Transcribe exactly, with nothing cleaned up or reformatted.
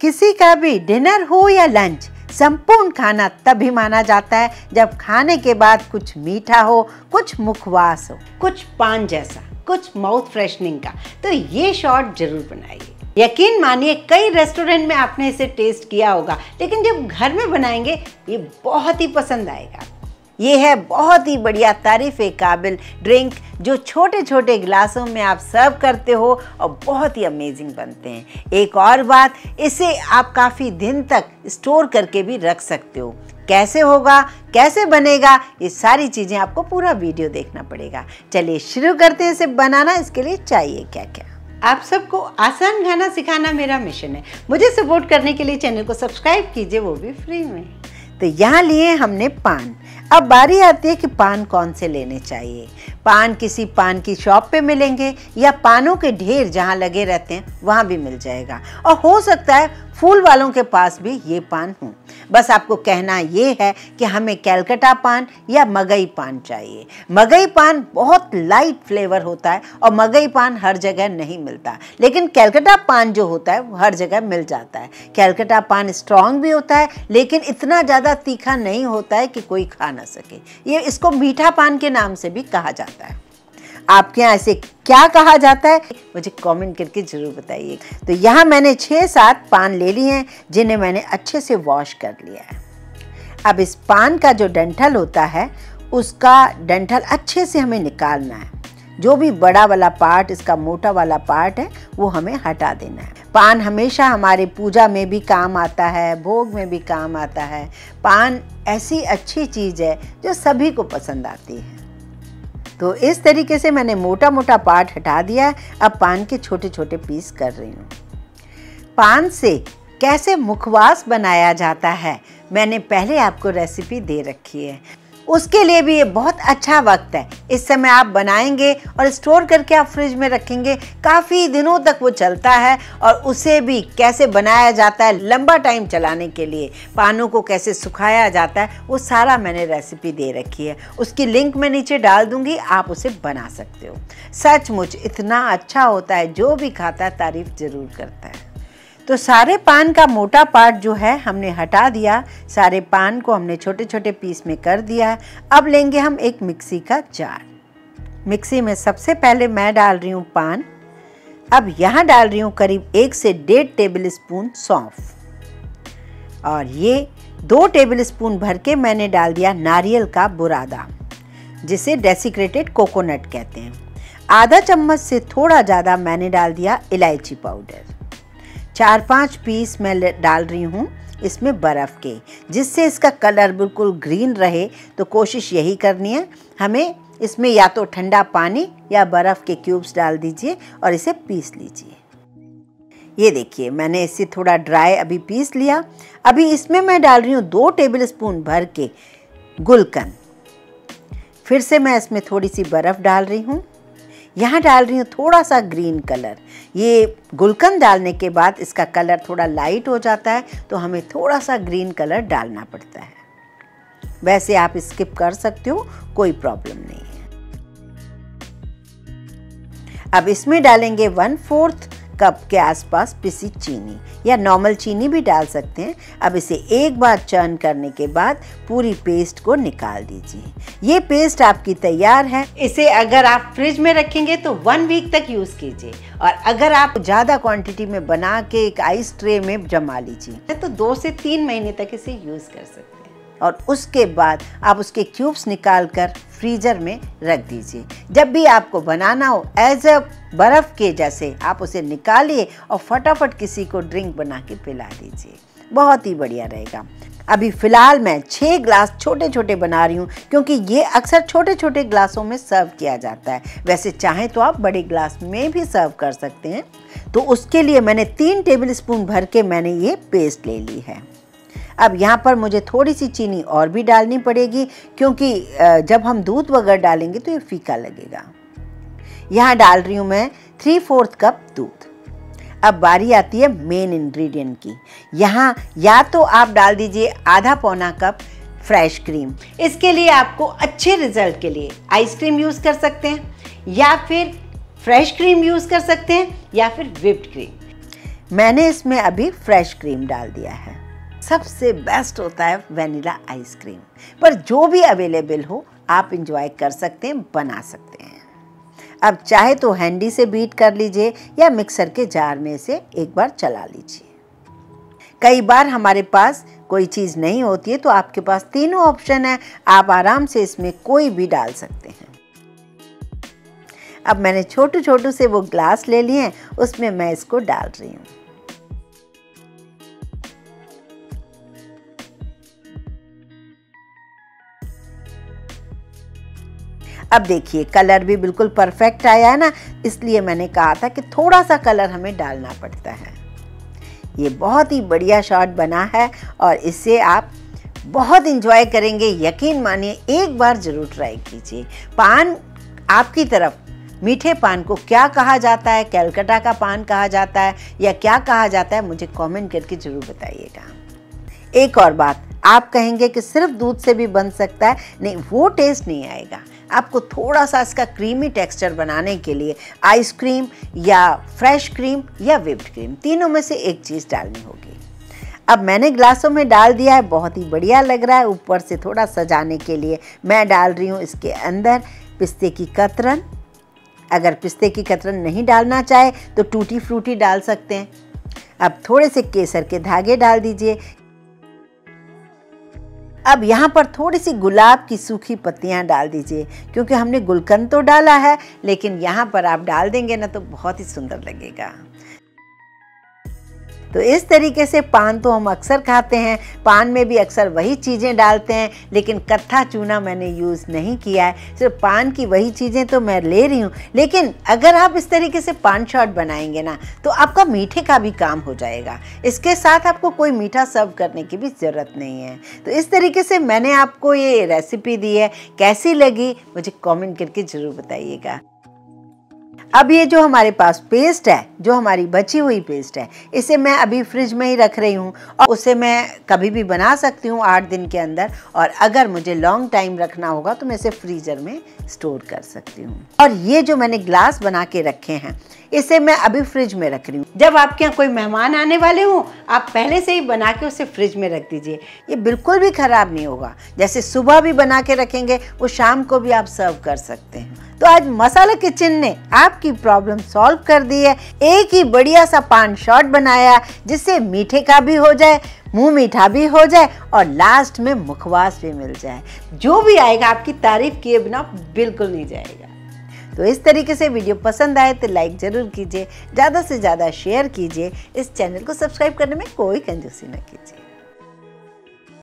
किसी का भी डिनर हो या लंच, संपूर्ण खाना तभी माना जाता है जब खाने के बाद कुछ मीठा हो, कुछ मुखवास हो, कुछ पान जैसा, कुछ माउथ फ्रेशनिंग का। तो ये शॉट जरूर बनाइए। यकीन मानिए कई रेस्टोरेंट में आपने इसे टेस्ट किया होगा, लेकिन जब घर में बनाएंगे ये बहुत ही पसंद आएगा। ये है बहुत ही बढ़िया तारीफ़े काबिल ड्रिंक जो छोटे छोटे गिलासों में आप सर्व करते हो और बहुत ही अमेजिंग बनते हैं। एक और बात, इसे आप काफ़ी दिन तक स्टोर करके भी रख सकते हो। कैसे होगा, कैसे बनेगा, ये सारी चीज़ें आपको पूरा वीडियो देखना पड़ेगा। चलिए शुरू करते हैं इसे बनाना। इसके लिए चाहिए क्या क्या। आप सबको आसान खाना सिखाना मेरा मिशन है। मुझे सपोर्ट करने के लिए चैनल को सब्सक्राइब कीजिए, वो भी फ्री में। तो यहाँ लिए हमने पान। अब बारी आती है कि पान कौन से लेने चाहिए। पान किसी पान की शॉप पे मिलेंगे या पानों के ढेर जहाँ लगे रहते हैं वहाँ भी मिल जाएगा, और हो सकता है फूल वालों के पास भी ये पान हो। बस आपको कहना ये है कि हमें कैलकटा पान या मगई पान चाहिए। मगई पान बहुत लाइट फ्लेवर होता है और मगई पान हर जगह नहीं मिलता, लेकिन कैलकटा पान जो होता है वो हर जगह मिल जाता है। कैलकटा पान स्ट्रॉन्ग भी होता है, लेकिन इतना ज़्यादा तीखा नहीं होता है कि कोई खा ना सके। ये इसको मीठा पान के नाम से भी कहा जाता है। आपके यहाँ इसे क्या कहा जाता है मुझे कमेंट करके ज़रूर बताइए। तो यहाँ मैंने छः सात पान ले लिए हैं जिन्हें मैंने अच्छे से वॉश कर लिया है। अब इस पान का जो डंठल होता है उसका डंठल अच्छे से हमें निकालना है। जो भी बड़ा वाला पार्ट, इसका मोटा वाला पार्ट है, वो हमें हटा देना है। पान हमेशा हमारे पूजा में भी काम आता है, भोग में भी काम आता है। पान ऐसी अच्छी चीज़ है जो सभी को पसंद आती है। तो इस तरीके से मैंने मोटा मोटा पार्ट हटा दिया है। अब पान के छोटे छोटे पीस कर रही हूँ। पान से कैसे मुखवास बनाया जाता है मैंने पहले आपको रेसिपी दे रखी है। उसके लिए भी ये बहुत अच्छा वक्त है। इस समय आप बनाएंगे और स्टोर करके आप फ्रिज में रखेंगे, काफ़ी दिनों तक वो चलता है। और उसे भी कैसे बनाया जाता है लंबा टाइम चलाने के लिए, पानों को कैसे सुखाया जाता है, वो सारा मैंने रेसिपी दे रखी है। उसकी लिंक मैं नीचे डाल दूँगी, आप उसे बना सकते हो। सचमुच इतना अच्छा होता है, जो भी खाता है तारीफ़ ज़रूर करता है। तो सारे पान का मोटा पार्ट जो है हमने हटा दिया। सारे पान को हमने छोटे छोटे पीस में कर दिया है। अब लेंगे हम एक मिक्सी का जार। मिक्सी में सबसे पहले मैं डाल रही हूँ पान। अब यहाँ डाल रही हूँ करीब एक से डेढ़ टेबल स्पून सौंफ, और ये दो टेबल स्पून भर के मैंने डाल दिया नारियल का बुरादा, जिसे डेसिक्रेटेड कोकोनट कहते हैं। आधा चम्मच से थोड़ा ज़्यादा मैंने डाल दिया इलायची पाउडर। चार पांच पीस मैं डाल रही हूँ इसमें बर्फ़ के, जिससे इसका कलर बिल्कुल ग्रीन रहे। तो कोशिश यही करनी है हमें। इसमें या तो ठंडा पानी या बर्फ़ के क्यूब्स डाल दीजिए और इसे पीस लीजिए। ये देखिए मैंने इसे थोड़ा ड्राई अभी पीस लिया। अभी इसमें मैं डाल रही हूँ दो टेबल स्पून भर के गुलकंद। फिर से मैं इसमें थोड़ी सी बर्फ़ डाल रही हूँ। यहाँ डाल रही हूँ थोड़ा सा ग्रीन कलर। ये गुलकंद डालने के बाद इसका कलर थोड़ा लाइट हो जाता है, तो हमें थोड़ा सा ग्रीन कलर डालना पड़ता है। वैसे आप स्किप कर सकते हो, कोई प्रॉब्लम नहीं है। अब इसमें डालेंगे वन फोर्थ कप के आसपास पिसी चीनी, या नॉर्मल चीनी भी डाल सकते हैं। अब इसे एक बार चर्न करने के बाद पूरी पेस्ट को निकाल दीजिए। ये पेस्ट आपकी तैयार है। इसे अगर आप फ्रिज में रखेंगे तो वन वीक तक यूज़ कीजिए, और अगर आप ज़्यादा क्वांटिटी में बना के एक आइस ट्रे में जमा लीजिए तो दो से तीन महीने तक इसे यूज़ कर सकते हैं। और उसके बाद आप उसके क्यूब्स निकाल कर फ्रीज़र में रख दीजिए। जब भी आपको बनाना हो एज अ बर्फ़ के जैसे, आप उसे निकालिए और फटाफट किसी को ड्रिंक बना के पिला दीजिए। बहुत ही बढ़िया रहेगा। अभी फ़िलहाल मैं छः ग्लास छोटे छोटे बना रही हूँ, क्योंकि ये अक्सर छोटे छोटे ग्लासों में सर्व किया जाता है। वैसे चाहें तो आप बड़े ग्लास में भी सर्व कर सकते हैं। तो उसके लिए मैंने तीन टेबल स्पून भर के मैंने ये पेस्ट ले ली है। अब यहाँ पर मुझे थोड़ी सी चीनी और भी डालनी पड़ेगी, क्योंकि जब हम दूध वगैरह डालेंगे तो ये फीका लगेगा। यहाँ डाल रही हूँ मैं थ्री फोर्थ कप दूध। अब बारी आती है मेन इंग्रेडिएंट की। यहाँ या तो आप डाल दीजिए आधा पौना कप फ्रेश क्रीम। इसके लिए आपको अच्छे रिजल्ट के लिए आइसक्रीम यूज़ कर सकते हैं, या फिर फ्रेश क्रीम यूज़ कर सकते हैं, या फिर व्हिप्ड क्रीम। मैंने इसमें अभी फ्रेश क्रीम डाल दिया है। सबसे बेस्ट होता है वनीला आइसक्रीम, पर जो भी अवेलेबल हो आप इंजॉय कर सकते हैं, बना सकते हैं। अब चाहे तो हैंडी से बीट कर लीजिए या मिक्सर के जार में से एक बार चला लीजिए। कई बार हमारे पास कोई चीज़ नहीं होती है तो आपके पास तीनों ऑप्शन है, आप आराम से इसमें कोई भी डाल सकते हैं। अब मैंने छोटू छोटू से वो ग्लास ले लिए हैं, उसमें मैं इसको डाल रही हूँ। अब देखिए कलर भी बिल्कुल परफेक्ट आया है ना, इसलिए मैंने कहा था कि थोड़ा सा कलर हमें डालना पड़ता है। ये बहुत ही बढ़िया शॉट बना है और इससे आप बहुत इंजॉय करेंगे, यकीन मानिए एक बार ज़रूर ट्राई कीजिए। पान आपकी तरफ मीठे पान को क्या कहा जाता है, कलकत्ता का पान कहा जाता है या क्या कहा जाता है, मुझे कमेंट करके ज़रूर बताइएगा। एक और बात, आप कहेंगे कि सिर्फ दूध से भी बन सकता है, नहीं, वो टेस्ट नहीं आएगा। आपको थोड़ा सा इसका क्रीमी टेक्सचर बनाने के लिए आइसक्रीम या फ्रेश क्रीम या व्हिप्ड क्रीम, तीनों में से एक चीज़ डालनी होगी। अब मैंने ग्लासों में डाल दिया है, बहुत ही बढ़िया लग रहा है। ऊपर से थोड़ा सजाने के लिए मैं डाल रही हूँ इसके अंदर पिस्ते की कतरन। अगर पिस्ते की कतरन नहीं डालना चाहे तो टूटी फ्रूटी डाल सकते हैं। अब थोड़े से केसर के धागे डाल दीजिए। अब यहाँ पर थोड़ी सी गुलाब की सूखी पत्तियाँ डाल दीजिए, क्योंकि हमने गुलकंद तो डाला है, लेकिन यहाँ पर आप डाल देंगे ना तो बहुत ही सुंदर लगेगा। तो इस तरीके से पान तो हम अक्सर खाते हैं, पान में भी अक्सर वही चीज़ें डालते हैं, लेकिन कत्था चूना मैंने यूज़ नहीं किया है। सिर्फ पान की वही चीज़ें तो मैं ले रही हूँ, लेकिन अगर आप इस तरीके से पान शॉट बनाएंगे ना तो आपका मीठे का भी काम हो जाएगा। इसके साथ आपको कोई मीठा सर्व करने की भी ज़रूरत नहीं है। तो इस तरीके से मैंने आपको ये रेसिपी दी है, कैसी लगी मुझे कॉमेंट करके ज़रूर बताइएगा। अब ये जो हमारे पास पेस्ट है, जो हमारी बची हुई पेस्ट है, इसे मैं अभी फ्रिज में ही रख रही हूँ और उसे मैं कभी भी बना सकती हूँ आठ दिन के अंदर, और अगर मुझे लॉन्ग टाइम रखना होगा तो मैं इसे फ्रीज़र में स्टोर कर सकती हूँ। और ये जो मैंने ग्लास बना के रखे हैं इसे मैं अभी फ्रिज में रख रही हूँ। जब आपके यहाँ कोई मेहमान आने वाले हों आप पहले से ही बना के उसे फ्रिज में रख दीजिए, ये बिल्कुल भी ख़राब नहीं होगा। जैसे सुबह भी बना के रखेंगे वो शाम को भी आप सर्व कर सकते हैं। तो आज मसाला किचन ने आपकी प्रॉब्लम सॉल्व कर दी है। एक ही बढ़िया सा पान शॉट बनाया जिससे मीठे का भी हो जाए, मुंह मीठा भी हो जाए और लास्ट में मुखवास भी मिल जाए। जो भी आएगा आपकी तारीफ किए बिना बिल्कुल नहीं जाएगा। तो इस तरीके से वीडियो पसंद आए तो लाइक ज़रूर कीजिए, ज़्यादा से ज़्यादा शेयर कीजिए। इस चैनल को सब्सक्राइब करने में कोई कंजूसी न कीजिए।